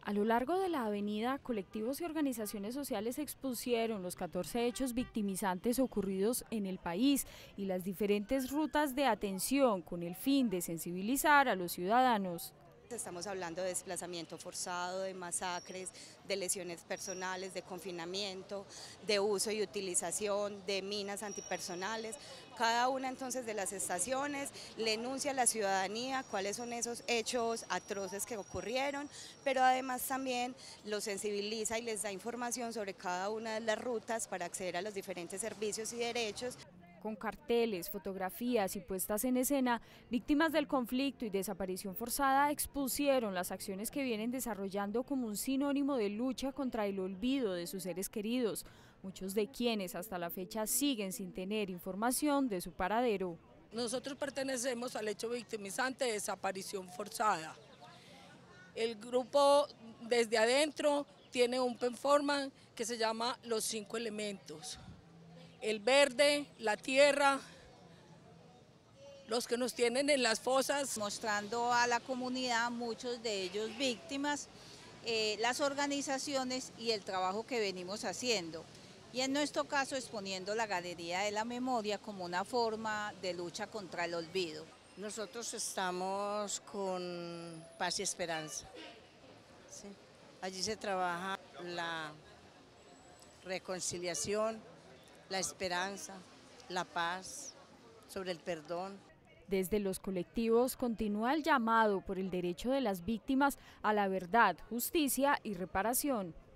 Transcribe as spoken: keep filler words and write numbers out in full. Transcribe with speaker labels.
Speaker 1: A lo largo de la avenida, colectivos y organizaciones sociales expusieron los catorce hechos victimizantes ocurridos en el país y las diferentes rutas de atención con el fin de sensibilizar a los ciudadanos.
Speaker 2: Estamos hablando de desplazamiento forzado, de masacres, de lesiones personales, de confinamiento, de uso y utilización de minas antipersonales. Cada una entonces de las estaciones le enuncia a la ciudadanía cuáles son esos hechos atroces que ocurrieron, pero además también los sensibiliza y les da información sobre cada una de las rutas para acceder a los diferentes servicios y derechos.
Speaker 1: Con carteles, fotografías y puestas en escena, víctimas del conflicto y desaparición forzada expusieron las acciones que vienen desarrollando como un sinónimo de lucha contra el olvido de sus seres queridos, muchos de quienes hasta la fecha siguen sin tener información de su paradero.
Speaker 3: Nosotros pertenecemos al hecho victimizante de desaparición forzada. El grupo desde adentro tiene un performance que se llama Los Cinco Elementos. El verde, la tierra, los que nos tienen en las fosas.
Speaker 4: Mostrando a la comunidad, muchos de ellos víctimas, eh, las organizaciones y el trabajo que venimos haciendo. Y en nuestro caso exponiendo la Galería de la Memoria como una forma de lucha contra el olvido.
Speaker 5: Nosotros estamos con Paz y Esperanza. ¿Sí? Allí se trabaja la reconciliación, la esperanza, la paz, sobre el perdón.
Speaker 1: Desde los colectivos continúa el llamado por el derecho de las víctimas a la verdad, justicia y reparación.